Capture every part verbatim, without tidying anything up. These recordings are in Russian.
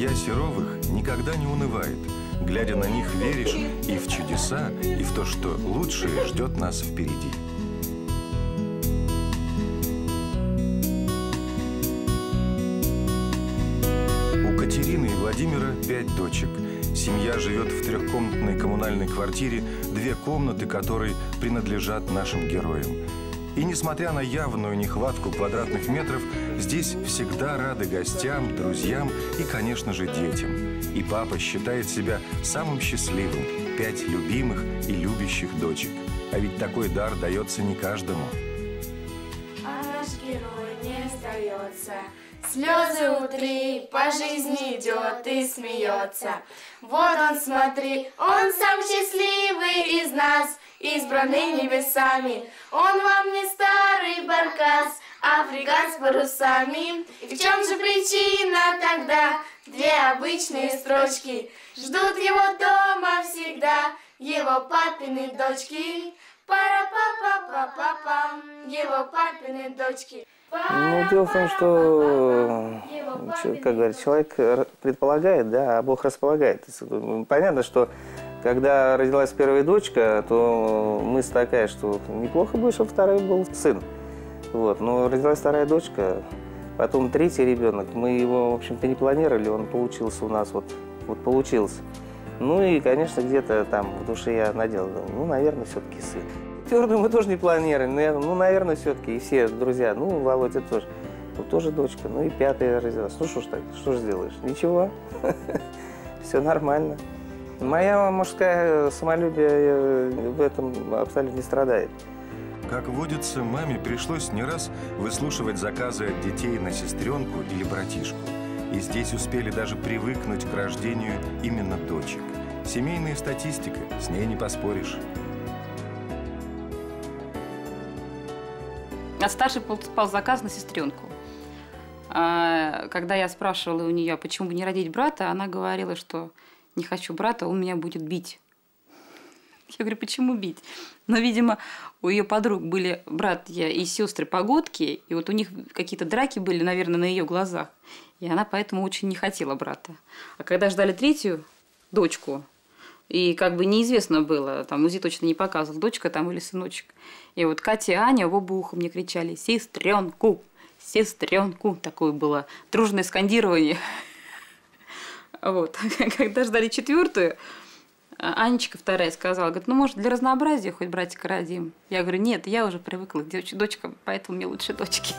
Семья Серовых никогда не унывает. Глядя на них, веришь и в чудеса, и в то, что лучшее ждет нас впереди. У Катерины и Владимира пять дочек. Семья живет в трехкомнатной коммунальной квартире, две комнаты которой принадлежат нашим героям. И несмотря на явную нехватку квадратных метров, здесь всегда рады гостям, друзьям и, конечно же, детям. И папа считает себя самым счастливым. Пять любимых и любящих дочек. А ведь такой дар дается не каждому. А наш герой не сдается. Слезы утри, по жизни идет и смеется. Вот он, смотри, он сам счастливый из нас, избранный небесами. Он вам не старый баркас, а фрегат с парусами. И в чем же причина тогда? Две обычные строчки ждут его дома всегда, его папины дочки. Пара-па-па-па-па-пам, его папины дочки. Ну, дело в том, что, как говорят, человек предполагает, да, а Бог располагает. Понятно, что когда родилась первая дочка, то мысль такая, что неплохо бы, чтобы второй был сын. Вот. Но родилась вторая дочка, потом третий ребенок. Мы его, в общем-то, не планировали, он получился у нас, вот, вот получился. Ну и, конечно, где-то там в душе я надел, ну, наверное, все-таки сын. Твердую мы тоже не планировали, ну, наверное, все-таки, и все друзья, ну, Володя тоже, ну, тоже дочка, ну, и пятая родилась. Ну, что ж так, что ж сделаешь? Ничего, все нормально. Моя мужская самолюбие в этом абсолютно не страдает. Как водится, маме пришлось не раз выслушивать заказы от детей на сестренку или братишку. И здесь успели даже привыкнуть к рождению именно дочек. Семейная статистика, с ней не поспоришь. От старшей поступал заказ на сестренку. Когда я спрашивала у нее, почему бы не родить брата, она говорила, что не хочу брата, он меня будет бить. Я говорю, почему бить? Но, видимо, у ее подруг были братья и сестры погодки, и вот у них какие-то драки были, наверное, на ее глазах. И она поэтому очень не хотела брата. А когда ждали третью дочку, и как бы неизвестно было, там УЗИ точно не показывал, дочка там или сыночек. И вот Катя и Аня в оба уха мне кричали «Сестренку! Сестренку!» Такое было дружное скандирование. Вот. Когда ждали четвертую, Анечка вторая сказала, говорит, ну, может, для разнообразия хоть братика родим? Я говорю, нет, я уже привыкла к дочкам, поэтому мне лучше дочки.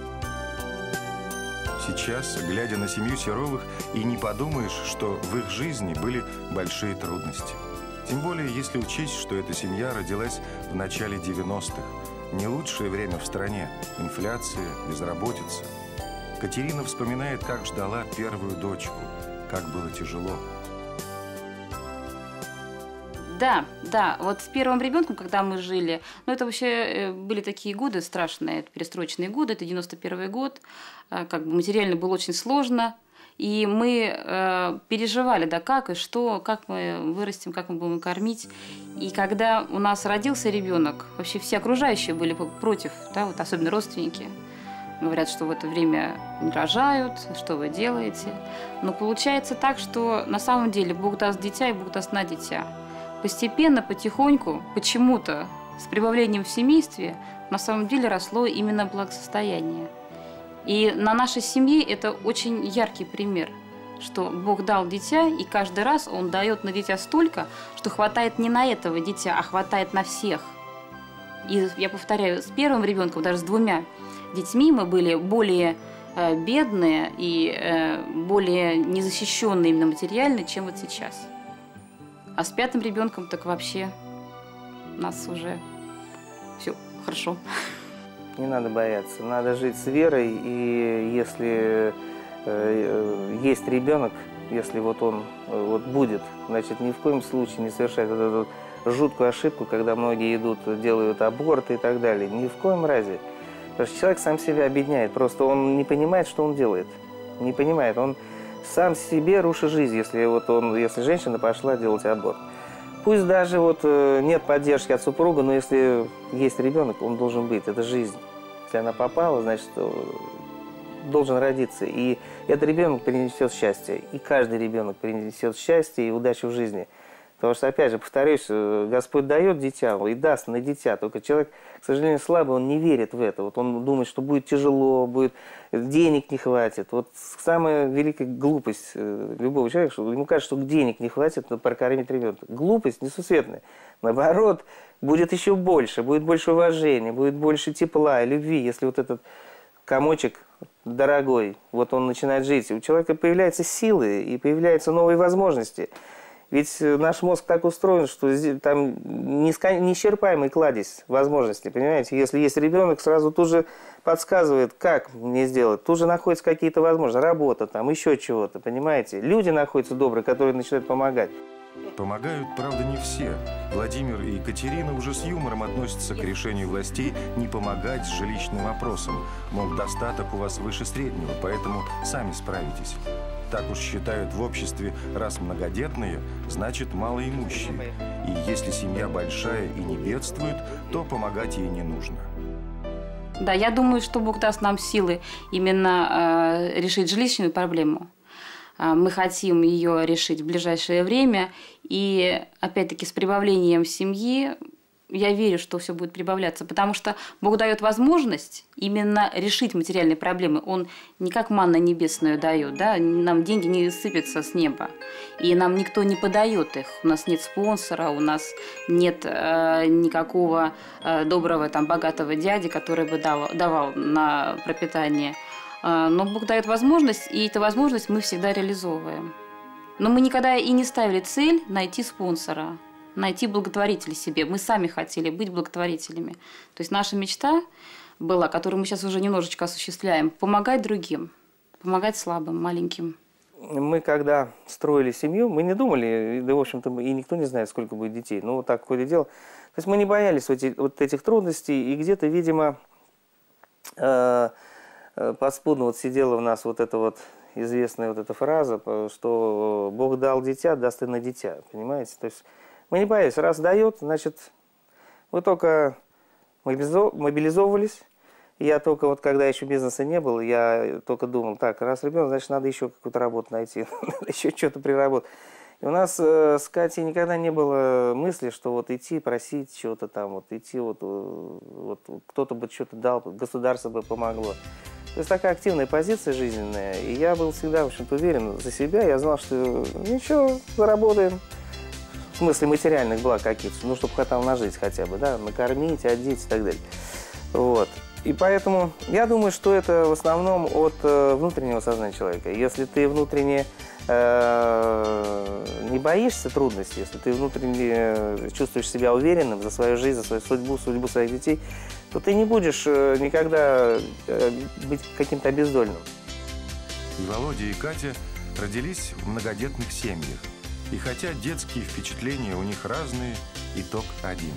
Сейчас, глядя на семью Серовых, и не подумаешь, что в их жизни были большие трудности. Тем более, если учесть, что эта семья родилась в начале девяностых. Не лучшее время в стране. Инфляция, безработица. Катерина вспоминает, как ждала первую дочку. Как было тяжело. Да, да, вот с первым ребенком, когда мы жили, ну это вообще были такие годы страшные, это перестроечные годы, это девяносто первый год, как бы материально было очень сложно, и мы э, переживали, да, как и что, как мы вырастем, как мы будем кормить. И когда у нас родился ребенок, вообще все окружающие были против, да, вот особенно родственники. Говорят, что в это время не рожают, что вы делаете. Но получается так, что на самом деле Бог даст дитя и Бог даст на дитя. Постепенно, потихоньку, почему-то, с прибавлением в семействе, на самом деле росло именно благосостояние. И на нашей семье это очень яркий пример, что Бог дал дитя, и каждый раз Он дает на дитя столько, что хватает не на этого дитя, а хватает на всех. И я повторяю, с первым ребенком, даже с двумя детьми мы были более э, бедные и э, более незащищенные именно материально, чем вот сейчас. А с пятым ребенком так вообще у нас уже все хорошо. Не надо бояться, надо жить с верой, и если э, есть ребенок, если вот он э, вот будет, значит, ни в коем случае не совершать вот эту жуткую ошибку, когда многие идут, делают аборты и так далее. Ни в коем разе. Потому что человек сам себя обедняет, просто он не понимает, что он делает. Не понимает, он сам себе рушит жизнь, если, вот он, если женщина пошла делать аборт. Пусть даже вот нет поддержки от супруга, но если есть ребенок, он должен быть, это жизнь. Если она попала, значит, должен родиться. И этот ребенок принесет счастье. И каждый ребенок принесет счастье и удачу в жизни. Потому что, опять же, повторюсь, Господь дает дитя и даст на дитя. Только человек, к сожалению, слабый, он не верит в это. Вот он думает, что будет тяжело, будет, денег не хватит. Вот самая великая глупость любого человека, что ему кажется, что денег не хватит на прокормить ребенка. Глупость несусветная. Наоборот, будет еще больше, будет больше уважения, будет больше тепла и любви, если вот этот комочек дорогой, вот он начинает жить. У человека появляются силы и появляются новые возможности. Ведь наш мозг так устроен, что там неисчерпаемый кладезь возможностей, понимаете? Если есть ребенок, сразу тут же подсказывает, как мне сделать. Тут же находятся какие-то возможности, работа, там еще чего-то, понимаете? Люди находятся добрые, которые начинают помогать. Помогают, правда, не все. Владимир и Екатерина уже с юмором относятся к решению властей не помогать с жилищным вопросом. Мол, достаток у вас выше среднего, поэтому сами справитесь. Так уж считают в обществе, раз многодетные, значит малоимущие. И если семья большая и не бедствует, то помогать ей не нужно. Да, я думаю, что Бог даст нам силы именно э, решить жилищную проблему. Э, мы хотим ее решить в ближайшее время. И опять-таки с прибавлением семьи я верю, что все будет прибавляться, потому что Бог дает возможность именно решить материальные проблемы. Он не как манна небесную дает, да? Нам деньги не сыпятся с неба, и нам никто не подает их. У нас нет спонсора, у нас нет э, никакого э, доброго, там, богатого дяди, который бы дал, давал на пропитание. Э, но Бог дает возможность, и эту возможность мы всегда реализовываем. Но мы никогда и не ставили цель найти спонсора, найти благотворителя себе. Мы сами хотели быть благотворителями. То есть наша мечта была, которую мы сейчас уже немножечко осуществляем, помогать другим, помогать слабым, маленьким. Мы когда строили семью, мы не думали, да, в общем-то, и никто не знает, сколько будет детей. Ну, вот так какое-то дело. То есть мы не боялись вот этих, вот этих трудностей, и где-то, видимо, э, подспудно вот сидела у нас вот эта вот известная вот эта фраза, что Бог дал дитя, даст и на дитя, понимаете? То есть мы не боялись, раз дает, значит, мы только мобилизовывались. Я только вот, когда еще бизнеса не было, я только думал, так, раз ребенок, значит, надо еще какую-то работу найти, надо еще что-то приработать. И у нас э, с Катей никогда не было мысли, что вот идти просить чего-то там, вот идти, вот, вот кто-то бы что-то дал, государство бы помогло. То есть такая активная позиция жизненная, и я был всегда, в общем-то, уверен за себя, я знал, что ничего, заработаем. В смысле материальных благ каких-то, ну, чтобы хватало на жизнь хотя бы, да, накормить, одеть и так далее. Вот. И поэтому я думаю, что это в основном от э, внутреннего сознания человека. Если ты внутренне э, не боишься трудностей, если ты внутренне чувствуешь себя уверенным за свою жизнь, за свою судьбу, судьбу своих детей, то ты не будешь э, никогда э, быть каким-то обездоленным. И Володя, и Катя родились в многодетных семьях. И хотя детские впечатления у них разные, итог один.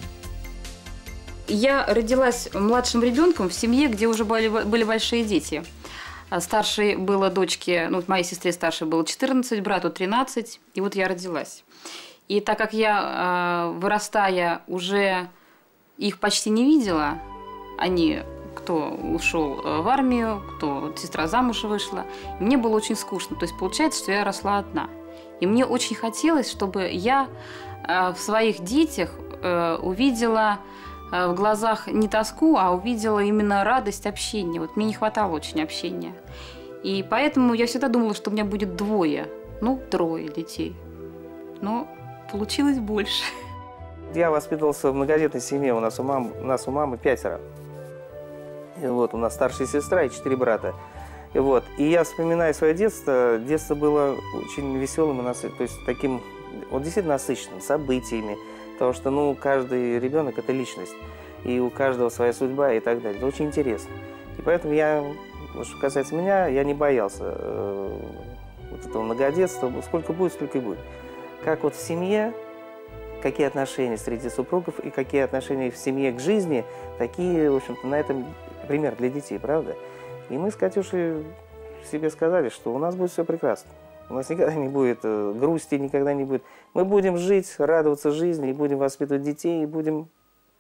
Я родилась младшим ребенком в семье, где уже были, были большие дети. Старшей было дочке, ну, моей сестре старшей было четырнадцать, брату тринадцать, и вот я родилась. И так как я, вырастая, уже их почти не видела, они, кто ушел в армию, кто сестра замуж вышла, мне было очень скучно. То есть получается, что я росла одна. И мне очень хотелось, чтобы я в своих детях увидела в глазах не тоску, а увидела именно радость общения. Вот мне не хватало очень общения. И поэтому я всегда думала, что у меня будет двое, ну, трое детей. Но получилось больше. Я воспитывался в многодетной семье. У нас у мамы, у нас у мамы пятеро. И вот у нас старшая сестра и четыре брата. И вот, и я вспоминаю свое детство. Детство было очень веселым и насыщенным, то есть таким, вот действительно насыщенным событиями. Потому что, ну, каждый ребенок – это личность. И у каждого своя судьба и так далее. Это очень интересно. И поэтому я, что касается меня, я не боялся э, вот этого многодетства. Сколько будет, столько и будет. Как вот в семье, какие отношения среди супругов и какие отношения в семье к жизни, такие, в общем-то, на этом пример для детей, правда? И мы с Катюшей себе сказали, что у нас будет все прекрасно. У нас никогда не будет грусти, никогда не будет. Мы будем жить, радоваться жизни, и будем воспитывать детей, и будем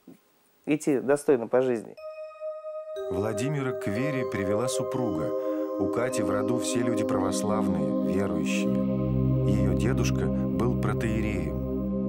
идти достойно по жизни. Владимира к вере привела супруга. У Кати в роду все люди православные, верующие. Ее дедушка был протоиереем.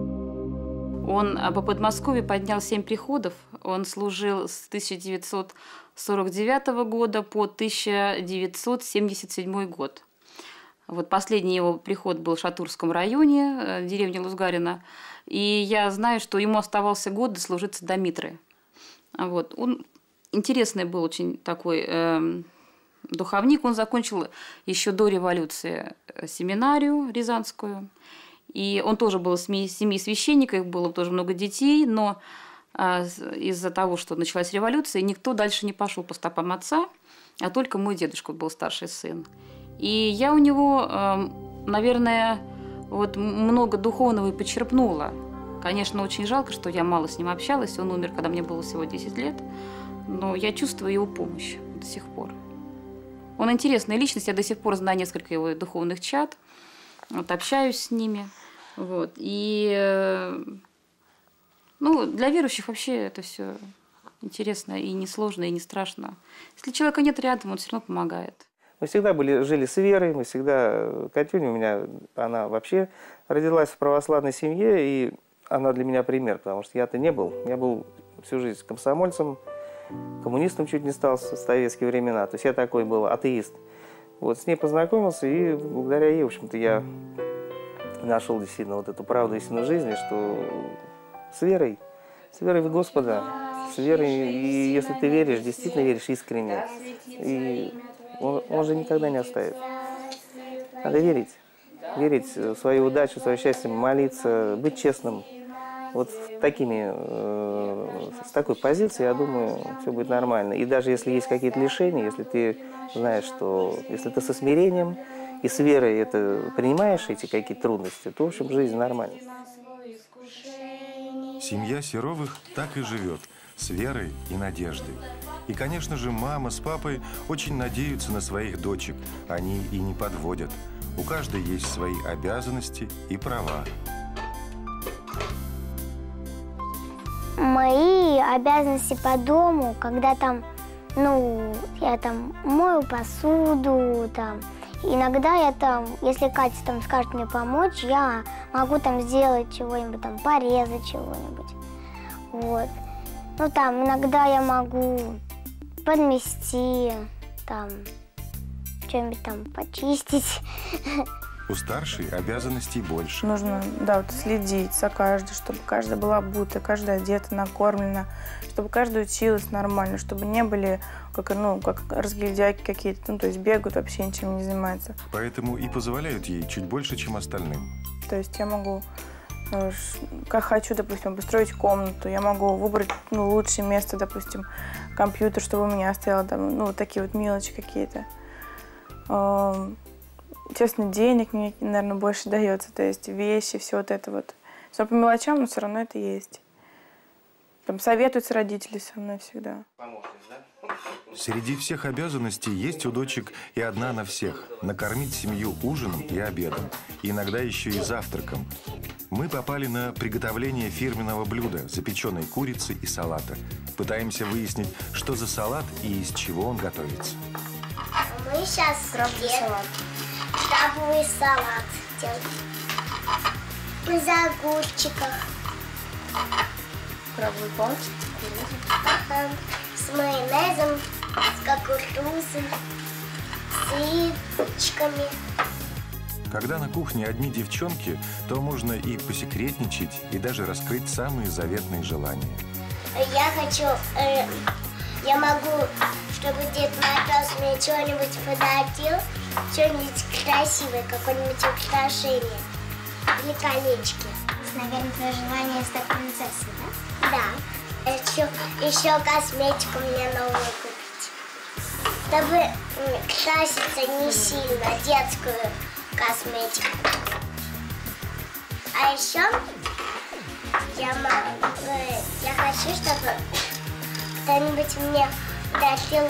Он по Подмосковью поднял семь приходов. Он служил с тысяча девятьсот сорок девятого года по тысяча девятьсот семьдесят седьмой год. Вот последний его приход был в Шатурском районе, деревня Лузгарина. И я знаю, что ему оставался год дослужиться до Митры. Вот. Он интересный был очень такой э, духовник. Он закончил еще до революции семинарию рязанскую. И он тоже был из семьи священника, их было тоже много детей, но э, из-за того, что началась революция, никто дальше не пошел по стопам отца, а только мой дедушка был старший сын. И я у него, э, наверное, вот много духовного и почерпнула. Конечно, очень жалко, что я мало с ним общалась. Он умер, когда мне было всего десять лет. Но я чувствую его помощь до сих пор. Он интересная личность. Я до сих пор знаю несколько его духовных чат. Вот, общаюсь с ними. Вот. И ну, для верующих вообще это все интересно и не сложно, и не страшно. Если человека нет рядом, он все равно помогает. Мы всегда были, жили с верой, мы всегда... Катюня у меня, она вообще родилась в православной семье, и она для меня пример, потому что я-то не был. Я был всю жизнь комсомольцем, коммунистом чуть не стал в советские времена. То есть я такой был атеист. Вот с ней познакомился, и благодаря ей, в общем-то, я нашел действительно вот эту правду истинной жизни, что с верой, с верой в Господа, с верой, и если ты веришь, действительно веришь искренне, и он, он же никогда не оставит. Надо верить, верить в свою удачу, в свое счастье, молиться, быть честным. Вот такими, э, с такой позиции, я думаю, все будет нормально. И даже если есть какие-то лишения, если ты знаешь, что если ты со смирением и с верой это принимаешь эти какие-то трудности, то, в общем, жизнь нормальная. Семья Серовых так и живет, с верой и надеждой. И, конечно же, мама с папой очень надеются на своих дочек. Они и не подводят. У каждой есть свои обязанности и права. Мои обязанности по дому, когда там, ну, я там мою посуду, там, иногда я там, если Катя там скажет мне помочь, я могу там сделать чего-нибудь, там, порезать чего-нибудь, вот. Ну, там, иногда я могу подмести, там, что-нибудь там почистить. У старшей обязанностей больше. Нужно, да, вот следить за каждой, чтобы каждая была обута, каждая одета, накормлена, чтобы каждая училась нормально, чтобы не были как, ну, как разгильдяйки какие-то, ну, то есть бегают, вообще ничем не занимаются. Поэтому и позволяют ей чуть больше, чем остальным. То есть я могу, как хочу, допустим, построить комнату, я могу выбрать, ну, лучшее место, допустим, компьютер, чтобы у меня стоял, там, ну, вот такие вот мелочи какие-то. Честно, денег мне, наверное, больше дается, то есть вещи, все вот это вот. Все по мелочам, но все равно это есть. Там советуются родители со мной всегда. Среди всех обязанностей есть у дочек и одна на всех – накормить семью ужином и обедом, и иногда еще и завтраком. Мы попали на приготовление фирменного блюда – запеченной курицы и салата. Пытаемся выяснить, что за салат и из чего он готовится. Мы сейчас крабовый салат. Крабовый салат делаем. Из огурчиков. Крабовый палочек, ага. С майонезом, с кукурузой, с яичками. Когда на кухне одни девчонки, то можно и посекретничать, и даже раскрыть самые заветные желания. Я хочу, э, я могу, чтобы Дед Мороз мне что-нибудь подарил, что-нибудь красивое, какое-нибудь украшение или колечки. Наверное, твое желание стать принцессой, да? Да. Еще, еще косметику мне новую купить. Чтобы краситься не сильно, детскую косметику. А еще я, могу, я хочу, чтобы кто-нибудь мне подарил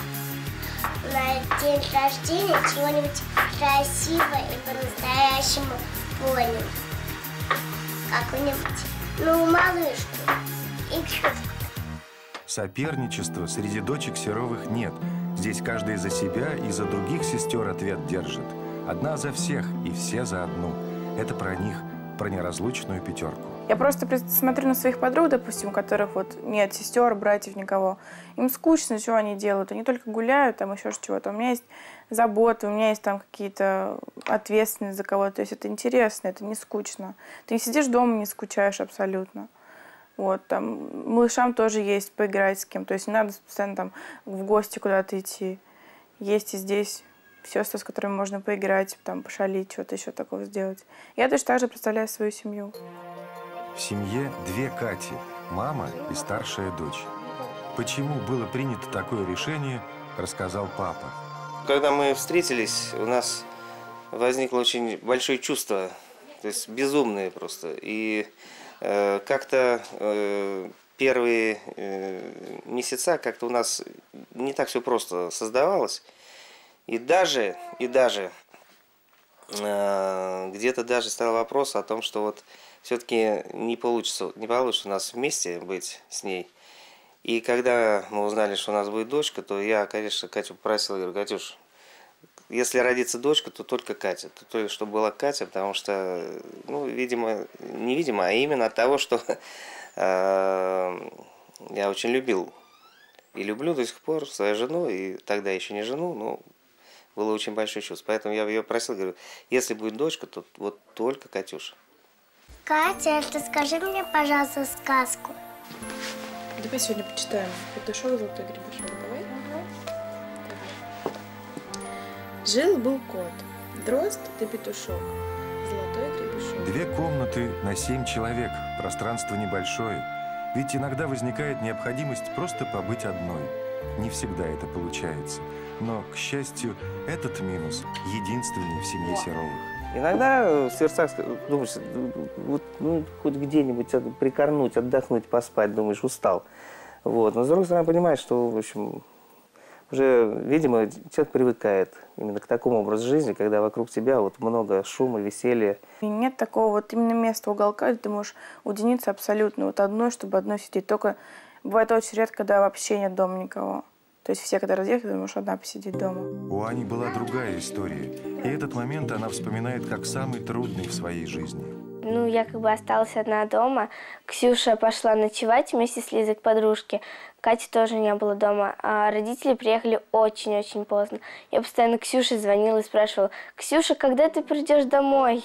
на день рождения чего-нибудь красивое и по-настоящему понял. Какую-нибудь, ну, малышку, игрушку. Соперничества среди дочек Серовых нет. Здесь каждый за себя и за других сестер ответ держит. Одна за всех и все за одну. Это про них, про неразлучную пятерку. Я просто смотрю на своих подруг, допустим, у которых вот нет сестер, братьев, никого. Им скучно, что они делают. Они только гуляют, там еще чего-то. У меня есть заботы, у меня есть там какие-то ответственности за кого-то. То есть это интересно, это не скучно. Ты не сидишь дома, не скучаешь абсолютно. Вот, там, малышам тоже есть поиграть с кем. То есть не надо постоянно там в гости куда-то идти. Есть и здесь сестры, с которыми можно поиграть, там, пошалить, что-то еще такого сделать. Я точно так же представляю свою семью. В семье две Кати, мама и старшая дочь. Почему было принято такое решение, рассказал папа. Когда мы встретились, у нас возникло очень большое чувство, то есть безумное просто. И э, как-то э, первые э, месяца как-то у нас не так все просто создавалось. И даже, и даже э, где-то даже стал вопрос о том, что вот все-таки не получится, не получится у нас вместе быть с ней. И когда мы узнали, что у нас будет дочка, то я, конечно, Катю попросил, говорю: Катюш, если родится дочка, то только Катя. То только чтобы была Катя, потому что, ну, видимо, не видимо, а именно от того, что э, я очень любил и люблю до сих пор свою жену, и тогда еще не жену, но было очень большое чувство. Поэтому я ее просил, говорю: если будет дочка, то вот только Катюша. Катя, расскажи мне, пожалуйста, сказку. Давай сегодня почитаем «Петушок, золотой гребешок». Давай? Давай. Жил-был кот, дрозд да петушок, золотой гребешок. Две комнаты на семь человек, пространство небольшое. Ведь иногда возникает необходимость просто побыть одной. Не всегда это получается. Но, к счастью, этот минус единственный в семье Серовых. Иногда в сердцах думаешь, вот, ну, хоть где-нибудь прикорнуть, отдохнуть, поспать, думаешь, устал. Вот. Но с другой стороны, понимаешь, что, в общем, уже, видимо, человек привыкает именно к такому образу жизни, когда вокруг тебя вот много шума, веселья. И нет такого вот именно места, уголка, где ты можешь уединиться абсолютно вот одной, чтобы одной сидеть. Только бывает очень редко, когда вообще нет дома никого. То есть все, когда разъехали, ты можешь одна посидеть дома. У Ани была другая история. И этот момент она вспоминает как самый трудный в своей жизни. Ну, я как бы осталась одна дома. Ксюша пошла ночевать вместе с Лизой к подружке. Кати тоже не было дома. А родители приехали очень-очень поздно. Я постоянно Ксюше звонила и спрашивала: «Ксюша, когда ты придешь домой?»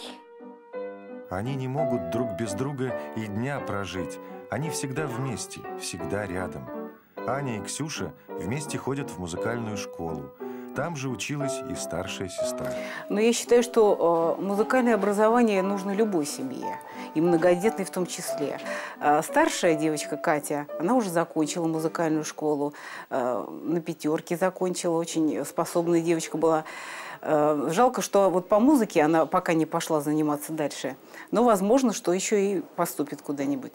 Они не могут друг без друга и дня прожить. Они всегда вместе, всегда рядом. Аня и Ксюша вместе ходят в музыкальную школу. Там же училась и старшая сестра. Но я считаю, что э, музыкальное образование нужно любой семье, и многодетной в том числе. Э, старшая девочка Катя, она уже закончила музыкальную школу, э, на пятерке закончила, очень способная девочка была. Э, жалко, что вот по музыке она пока не пошла заниматься дальше, но возможно, что еще и поступит куда-нибудь.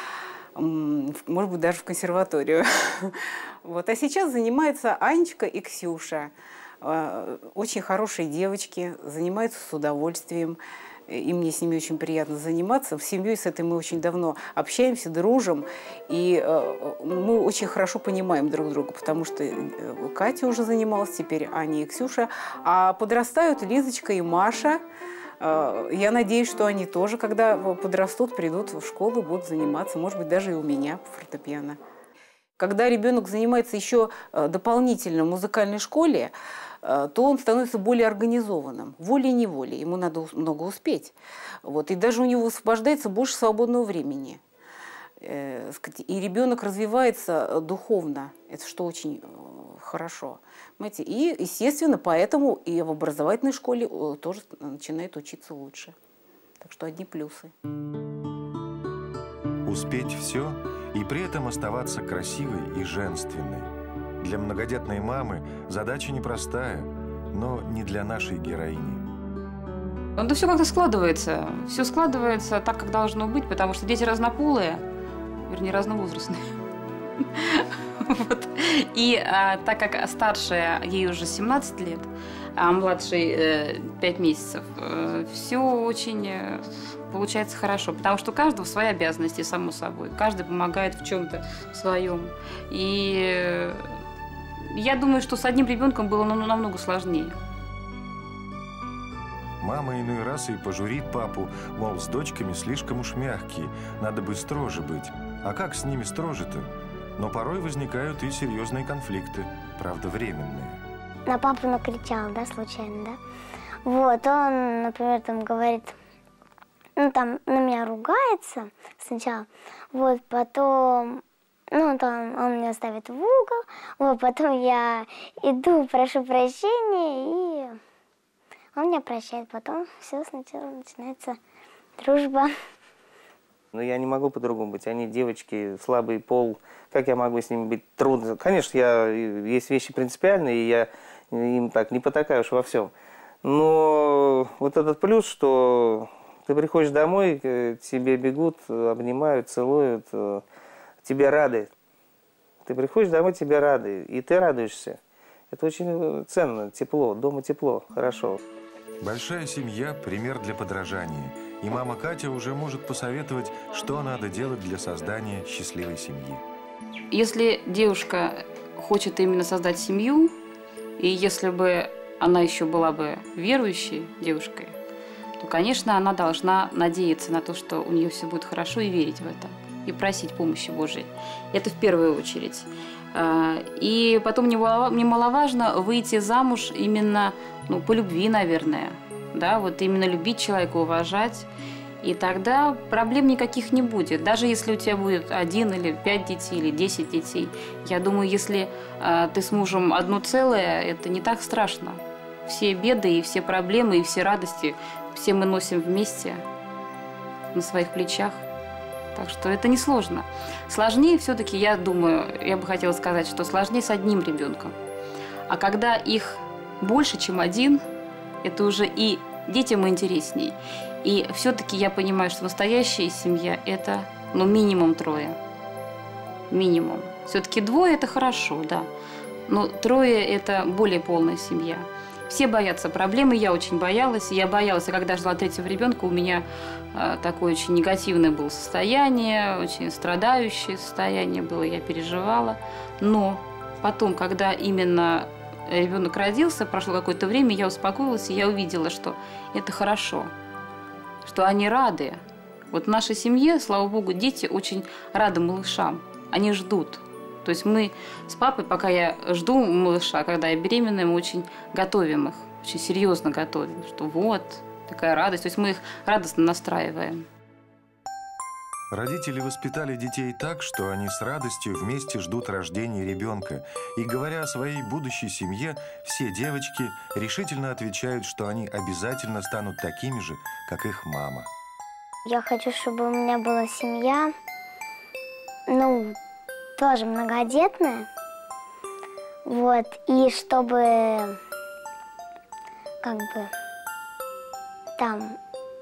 Может быть, даже в консерваторию. Вот. А сейчас занимаются Анечка и Ксюша. Очень хорошие девочки, занимаются с удовольствием. И мне с ними очень приятно заниматься. В семье с этой мы очень давно общаемся, дружим. И мы очень хорошо понимаем друг друга, потому что Катя уже занималась, теперь Аня и Ксюша. А подрастают Лизочка и Маша. Я надеюсь, что они тоже, когда подрастут, придут в школу, будут заниматься, может быть, даже и у меня по фортепиано. Когда ребенок занимается еще дополнительно в музыкальной школе, то он становится более организованным, волей-неволей, ему надо много успеть. Вот. И даже у него освобождается больше свободного времени. И ребенок развивается духовно, это что очень хорошо. Понимаете? И, естественно, поэтому и в образовательной школе тоже начинает учиться лучше. Так что одни плюсы. Успеть все и при этом оставаться красивой и женственной. Для многодетной мамы задача непростая, но не для нашей героини. Да все как-то складывается. Все складывается так, как должно быть, потому что дети разнополые, вернее, разновозрастные. Вот. И а, так как старшая, ей уже семнадцать лет, а младшей э, пять месяцев, э, все очень э, получается хорошо, потому что у каждого свои обязанности, само собой. Каждый помогает в чем-то своем. И я думаю, что с одним ребенком было намного сложнее. Мама иной раз и пожурит папу, мол, с дочками слишком уж мягкие, надо бы строже быть. А как с ними строже-то? Но порой возникают и серьезные конфликты, правда, временные. На папу накричал, да, случайно, да? Вот, он, например, там говорит, ну, там на меня ругается сначала, вот, потом, ну, там он меня ставит в угол, вот, потом я иду, прошу прощения, и он меня прощает, потом все сначала начинается дружба. Но я не могу по-другому быть. Они девочки, слабый пол. Как я могу с ними быть? Трудно. Конечно, я, есть вещи принципиальные, и я им так не потакаю уж во всем. Но вот этот плюс, что ты приходишь домой, к тебе бегут, обнимают, целуют, тебе рады. Ты приходишь домой, тебе рады, и ты радуешься. Это очень ценно, тепло, дома тепло, хорошо. Большая семья – пример для подражания. И мама Катя уже может посоветовать, что надо делать для создания счастливой семьи. Если девушка хочет именно создать семью, и если бы она еще была бы верующей девушкой, то, конечно, она должна надеяться на то, что у нее все будет хорошо, и верить в это, и просить помощи Божией. Это в первую очередь. И потом немаловажно выйти замуж именно, ну, по любви, наверное. Да, вот именно любить человека, уважать. И тогда проблем никаких не будет. Даже если у тебя будет один или пять детей, или десять детей. Я думаю, если э, ты с мужем одно целое, это не так страшно. Все беды и все проблемы, и все радости, все мы носим вместе на своих плечах. Так что это несложно. Сложнее все-таки, я думаю, я бы хотела сказать, что сложнее с одним ребенком. А когда их больше, чем один, это уже и детям интересней. И все-таки я понимаю, что настоящая семья – это, ну, минимум трое. Минимум. Все-таки двое – это хорошо, да. Но трое – это более полная семья. Все боятся проблемы, я очень боялась. Я боялась, а когда жила третьего ребенка, у меня э, такое очень негативное было состояние, очень страдающее состояние было, я переживала. Но потом, когда именно ребенок родился, прошло какое-то время, я успокоилась, и я увидела, что это хорошо, что они рады. Вот в нашей семье, слава богу, дети очень рады малышам, они ждут. То есть мы с папой, пока я жду малыша, когда я беременная, мы очень готовим их, очень серьезно готовим, что вот, такая радость. То есть мы их радостно настраиваем. Родители воспитали детей так, что они с радостью вместе ждут рождения ребенка. И говоря о своей будущей семье, все девочки решительно отвечают, что они обязательно станут такими же, как их мама. Я хочу, чтобы у меня была семья, ну, тоже многодетная, вот, и чтобы, как бы, там,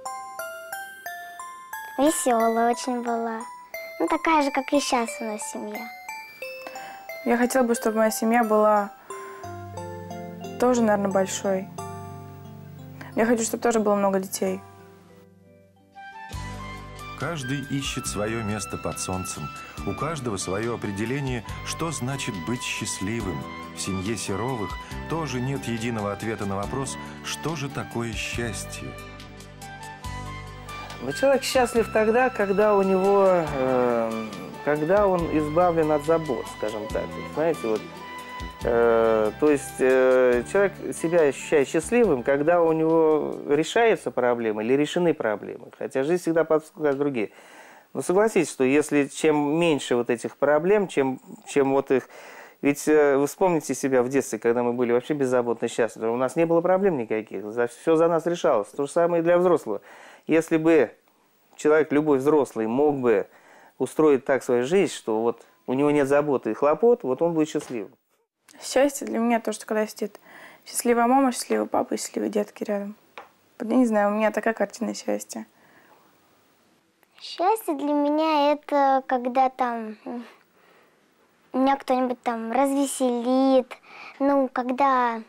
веселая очень была, ну, такая же, как и сейчас у нас семья. Я хотела бы, чтобы моя семья была тоже, наверное, большой. Я хочу, чтобы тоже было много детей. Каждый ищет свое место под солнцем. У каждого свое определение, что значит быть счастливым. В семье Серовых тоже нет единого ответа на вопрос, что же такое счастье. Но человек счастлив тогда, когда у него, э, когда он избавлен от забот, скажем так. Знаете, вот, э, то есть э, человек себя ощущает счастливым, когда у него решается проблема или решены проблемы. Хотя жизнь всегда подсказывает другие. Но согласитесь, что если чем меньше вот этих проблем, чем, чем вот их... Ведь э, вы вспомните себя в детстве, когда мы были вообще беззаботно счастливы. У нас не было проблем никаких, все за нас решалось. То же самое и для взрослого. Если бы человек, любой взрослый, мог бы устроить так свою жизнь, что вот у него нет заботы и хлопот, вот он будет счастливым. Счастье для меня то, что когда сидит счастливая мама, счастливый папа и счастливые детки рядом. Я не знаю, у меня такая картина счастья. Счастье для меня это когда там меня кто-нибудь там развеселит, ну, когда,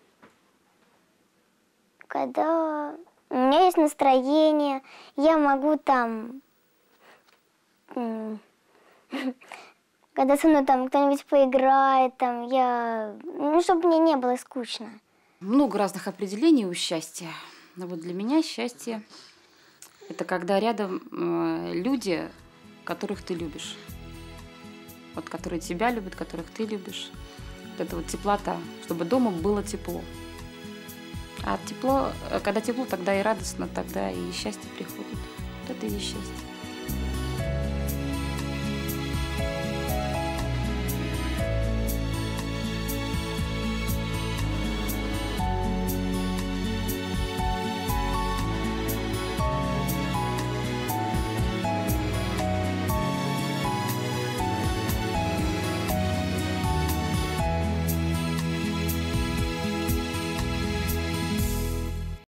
когда у меня есть настроение, я могу там когда со мной там кто-нибудь поиграет, там я, ну, чтобы мне не было скучно. Много разных определений у счастья. Но вот для меня счастье – это когда рядом э, люди, которых ты любишь. Вот которые тебя любят, которых ты любишь. Вот это вот теплота, чтобы дома было тепло. А тепло, когда тепло, тогда и радостно, тогда и счастье приходит. Вот это и есть счастье.